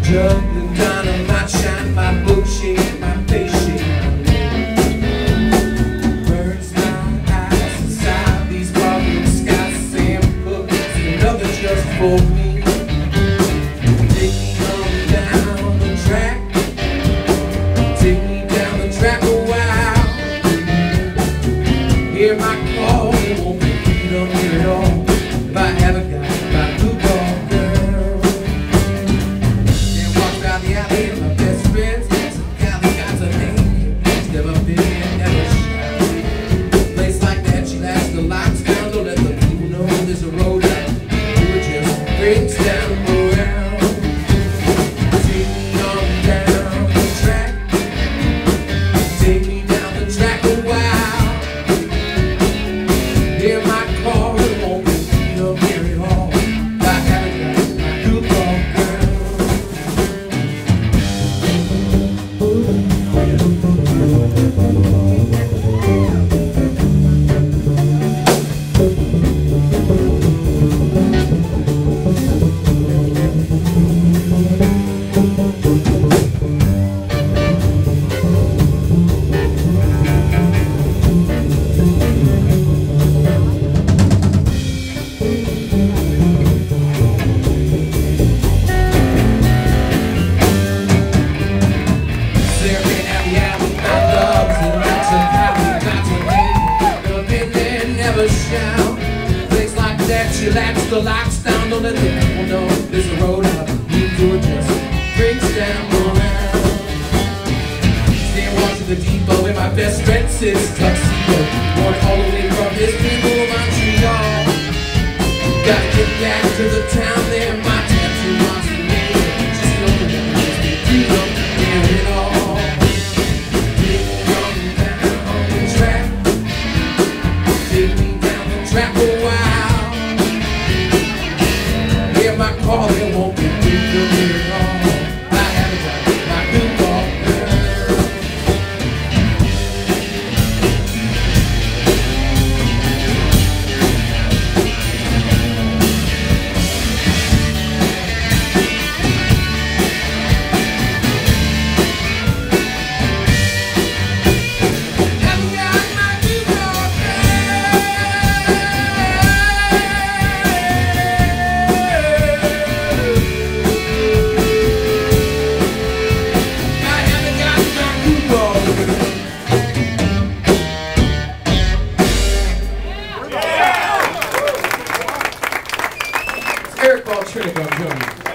Juggling dynamite, shine my book, shake my face, shake my leg. Burns my eyes inside these barroom skies, saying cookies, another just for me. Take me on down the track, take me down the track a while. Hear my call, it won't be freedom here at all if I haven't got my Gewgaw girl. Can't walk down the alley and my best friends, some gal that got a name, she's never been here, never shy. Place like that, she lets the lights down, don't let the people know there's a road out. We were just breaks down around. Take me on down the track, take me down the track a while. Hear my call, it won't be freedom here at all if I haven't got my Gewgaw girl. Staring at the alley, my loves and lots of power, got to name. Never been there, never shall. Place like that, she lets the lights down, don't let the people know there's a road out. We do just breaks down around. Stand watching the depot in my best friend sits tuxedo, going all the way from his people Montreal. Gotta get back to the town there, my tattoo wants to name it. She's the only one who's been freedom here at all. Take me down the track a while. Hear my call, it won't be freedom here at all. I haven't got my Gewgaw girl. Haven't got my Gewgaw girl. I haven't got my Gewgaw girl. Eric Ball Trinidad, join me.